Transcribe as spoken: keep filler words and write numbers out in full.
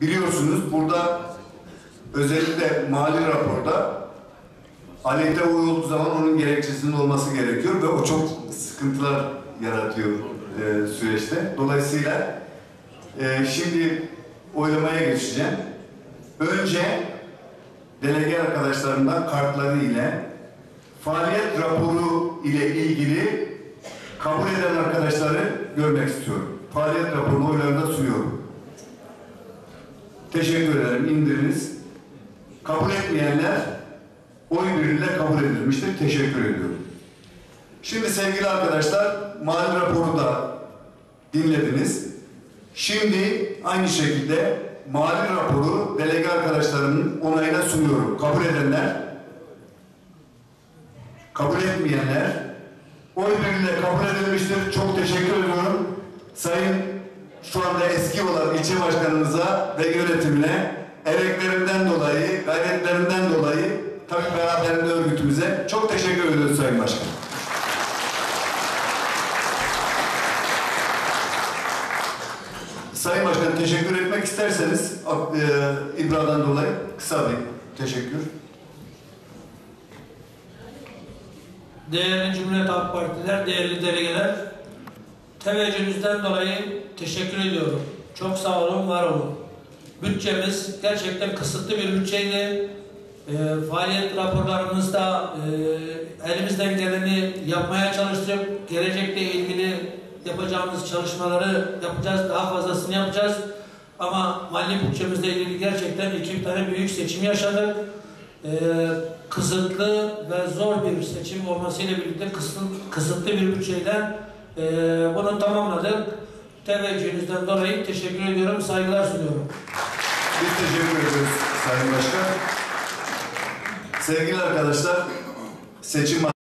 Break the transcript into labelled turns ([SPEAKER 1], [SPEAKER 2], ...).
[SPEAKER 1] Biliyorsunuz burada özellikle mali raporda aleyhte oy olduğu zaman onun gerekçesinin olması gerekiyor ve o çok sıkıntılar yaratıyor e, süreçte. Dolayısıyla e, şimdi oylamaya geçeceğim. Önce delege arkadaşlarımdan kartları ile faaliyet raporu ile ilgili kabul eden arkadaşları görmek istiyorum. Faaliyet raporunu oylarında sunuyorum. Teşekkür ederim. İndiriniz. Kabul etmeyenler oy birliğiyle kabul edilmiştir. Teşekkür ediyorum. Şimdi sevgili arkadaşlar, mali raporu da dinlediniz. Şimdi aynı şekilde mali raporu delege arkadaşlarının onayına sunuyorum. Kabul edenler, kabul etmeyenler oy birliğiyle kabul edilmiştir. Çok teşekkür ediyorum. Sayın şu anda eski olan ilçe başkanımıza ve yönetimine emeklerinden dolayı, gayretlerinden dolayı tabii beraberinde örgütümüze çok teşekkür ediyoruz Sayın Başkan. Sayın Başkan, teşekkür etmek isterseniz e, İbra'dan dolayı kısa bir teşekkür.
[SPEAKER 2] Değerli Cumhuriyet Halk Partiler, değerli delegeler, teveccühünüzden dolayı teşekkür ediyorum. Çok sağ olun, var olun. Bütçemiz gerçekten kısıtlı bir bütçeydi. E, faaliyet raporlarımızda e, elimizden geleni yapmaya çalıştık. Gelecekle ilgili yapacağımız çalışmaları yapacağız, daha fazlasını yapacağız. Ama mali bütçemizle ilgili gerçekten iki tane büyük seçim yaşadık. Ee, kısıtlı ve zor bir seçim olmasıyla birlikte kısıtlı, kısıtlı bir bütçeyle e, bunu tamamladık. Teveccühünüzden dolayı teşekkür ediyorum, saygılar sunuyorum.
[SPEAKER 1] Biz teşekkür ediyoruz Sayın Başkan. Sevgili arkadaşlar, seçim